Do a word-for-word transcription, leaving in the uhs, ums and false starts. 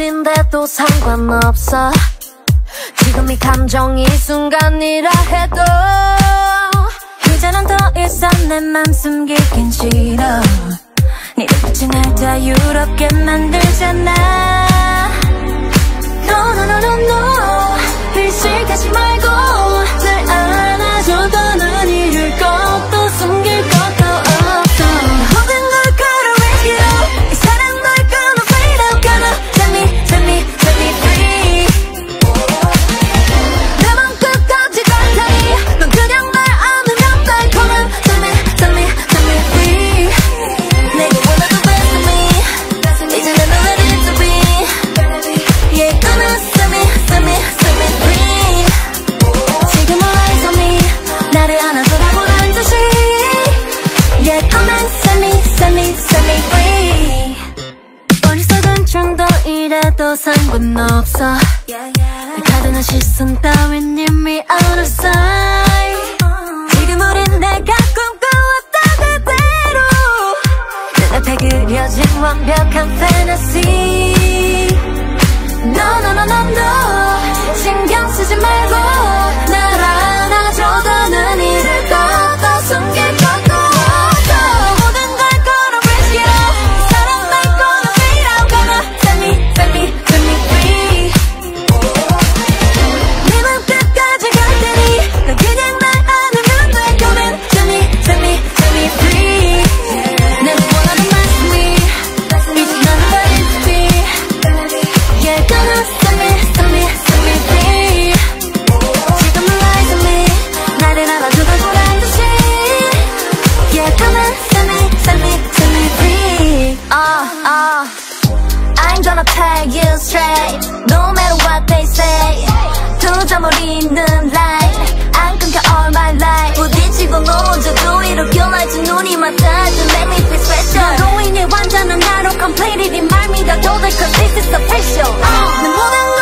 지금물인데도 상관없어. 지금 이 감정이 순간이라 해도 이제는 더 이상 내 맘 숨기긴 싫어. 네 눈빛이 날 자유롭게 만들잖아. No no no no no 의식하지 말고 날 안아줘. 더는 잃을 것도 숨길 것도 없어. 모든 걸 걸어 with you. 이 사랑 널 gonna fade out. Gonna set me set me set me free. 내 맘 끝까지 갈 테니 넌 그냥 날 안으면 돼. Come on set me set me set me free. 내가 원하는 best of me 이제 난 ready to be. Yeah gonna set me set me set me free. 지금은 eyes on me 나를 안아줘라고라는 듯이. Yeah come on set me set me set me free. 어리석은 정도이라도 상관없어. 날 가두는 시선 따윈 이미 out of sight. 지금 우린 내가 꿈꿔왔던 그대로 눈앞에 그려진 완벽한 fantasy. No no no no no 신경 쓰지 말고 날 안아줘. 더는 잃을 것도 숨길 것도 없어. 모든 걸 걸어 risk it all. 이 사랑 날 gonna fade out. Gonna set me set me set me free. 네 맘 끝까지 갈 테니 넌 그냥 날 안으면 돼. Come and set me set me set me free. 내가 원하는 말씀이 이제 나는 ready to be. Yeah gonna set me set me set me free. 지금은 eyes on me 나를 알아줘라고란 듯이. Yeah come on set me set me set me free. Uh uh I ain't gonna tell you straight no matter what they say. 두 점을 잇는 line 안 끊겨 all my life. 부딪히고 넘어져도 이렇게 날지 눈이 맞닿아도 make me feel special. 너로 인해 완전한 나로 completely 네 말 믿어도 돼 cause this is official. uh, 내 모든